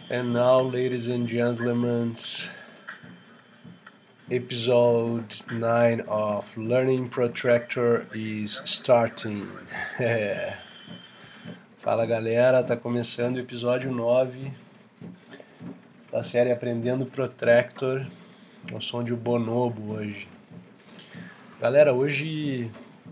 And now, ladies and gentlemen, episode 9 of Learning Protractor is starting. Fala galera, tá começando o episódio 9 da série Aprendendo Protractor, ao som de Bonobo hoje. Galera, hoje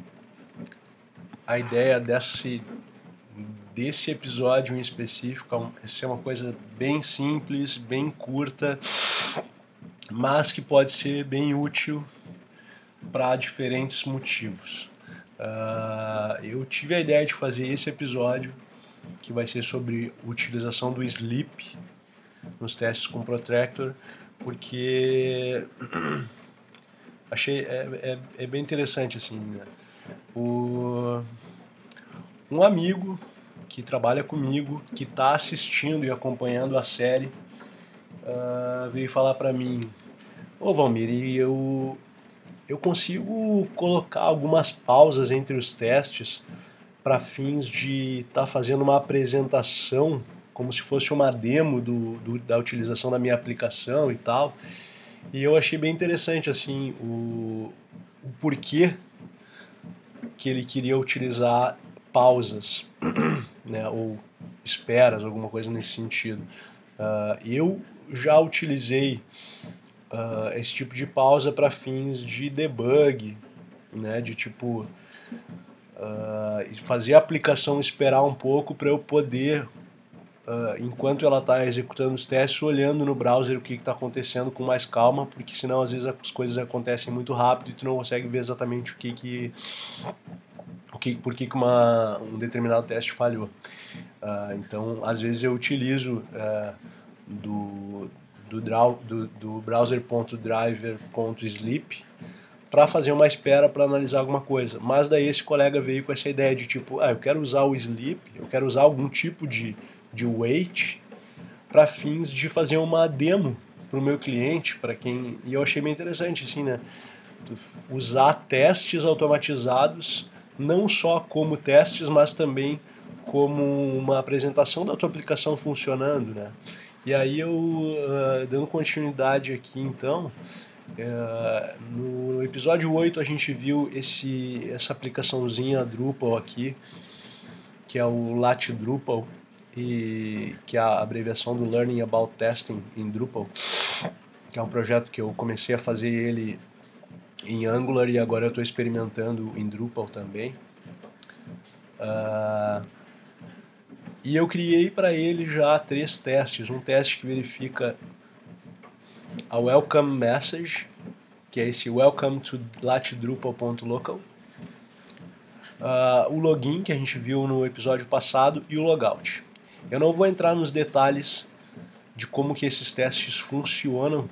a ideia desse episódio em específico é ser uma coisa bem simples, bem curta, mas que pode ser bem útil para diferentes motivos. Eu tive a ideia de fazer esse episódio, que vai ser sobre utilização do sleep nos testes com protractor, porque achei bem interessante assim, né? Um amigo que trabalha comigo, que está assistindo e acompanhando a série, veio falar para mim: ô Valmir, eu consigo colocar algumas pausas entre os testes para fins de estar fazendo uma apresentação, como se fosse uma demo da utilização da minha aplicação e tal. E eu achei bem interessante assim o porquê que ele queria utilizar pausas, né, ou esperas, alguma coisa nesse sentido. Eu já utilizei esse tipo de pausa para fins de debug, né, de tipo fazer a aplicação esperar um pouco para eu poder, enquanto ela está executando os testes, olhando no browser o que está acontecendo com mais calma, porque senão às vezes as coisas acontecem muito rápido e tu não consegue ver exatamente por que um determinado teste falhou. Então, às vezes eu utilizo do browser.driver.sleep para fazer uma espera para analisar alguma coisa. Mas daí esse colega veio com essa ideia de tipo, eu quero usar o sleep, eu quero usar algum tipo de wait para fins de fazer uma demo para o meu cliente, para quem... E eu achei bem interessante, assim, né? Usar testes automatizados não só como testes, mas também como uma apresentação da tua aplicação funcionando, né? E aí eu, dando continuidade aqui então, no episódio 8 a gente viu essa aplicaçãozinha Drupal aqui, que é o Lat Drupal, e que é a abreviação do Learning About Testing em Drupal, que é um projeto que eu comecei a fazer ele em Angular e agora eu estou experimentando em Drupal também. E eu criei para ele já 3 testes. Um teste que verifica a welcome message, que é esse welcome to latdrupal.local, o login que a gente viu no episódio passado e o logout. Eu não vou entrar nos detalhes de como que esses testes funcionam.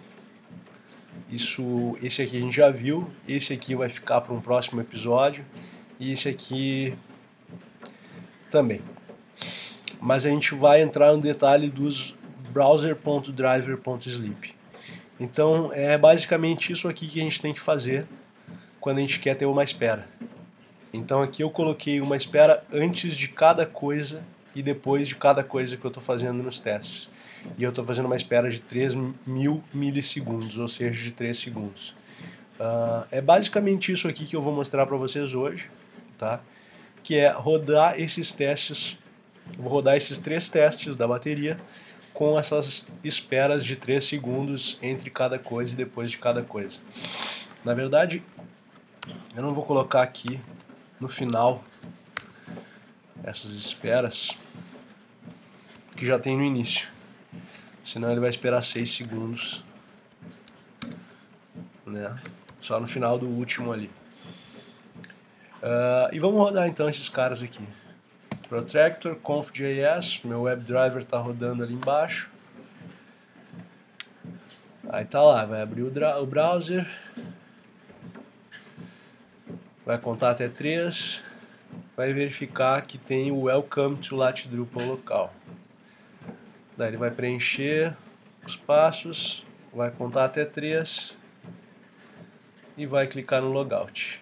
Esse aqui a gente já viu, esse aqui vai ficar para um próximo episódio e esse aqui também. Mas a gente vai entrar no detalhe dos browser.driver.sleep. Então é basicamente isso aqui que a gente tem que fazer quando a gente quer ter uma espera. Então aqui eu coloquei uma espera antes de cada coisa e depois de cada coisa que eu estou fazendo nos testes. E eu estou fazendo uma espera de 3.000 milissegundos, ou seja, de 3 segundos. É basicamente isso aqui que eu vou mostrar para vocês hoje, tá? Que é rodar esses testes. Vou rodar esses 3 testes da bateria com essas esperas de 3 segundos entre cada coisa e depois de cada coisa. Na verdade, eu não vou colocar aqui no final essas esperas, que já tem no início. Senão ele vai esperar 6 segundos, né? Só no final do último ali. E vamos rodar então esses caras aqui. Protractor, conf.js, meu WebDriver está rodando ali embaixo. Aí tá lá, vai abrir o browser, vai contar até 3, vai verificar que tem o Welcome to latdrupal local. Daí ele vai preencher os passos, vai contar até 3 e vai clicar no Logout.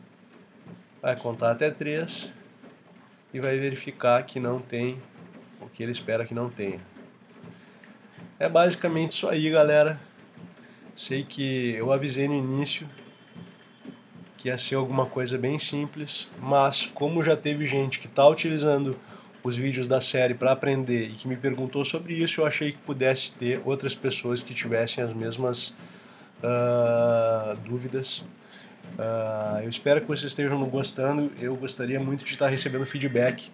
Vai contar até 3 e vai verificar que não tem o que ele espera que não tenha. É basicamente isso aí, galera. Sei que eu avisei no início que ia ser alguma coisa bem simples, mas como já teve gente que está utilizando os vídeos da série para aprender e que me perguntou sobre isso, eu achei que pudesse ter outras pessoas que tivessem as mesmas dúvidas. Eu espero que vocês estejam gostando. Eu gostaria muito de estar recebendo feedback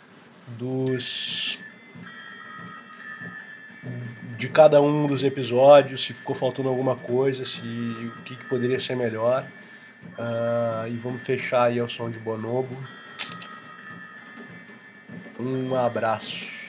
de cada um dos episódios, se ficou faltando alguma coisa, se o que poderia ser melhor. E vamos fechar aí ao som de Bonobo. Um abraço.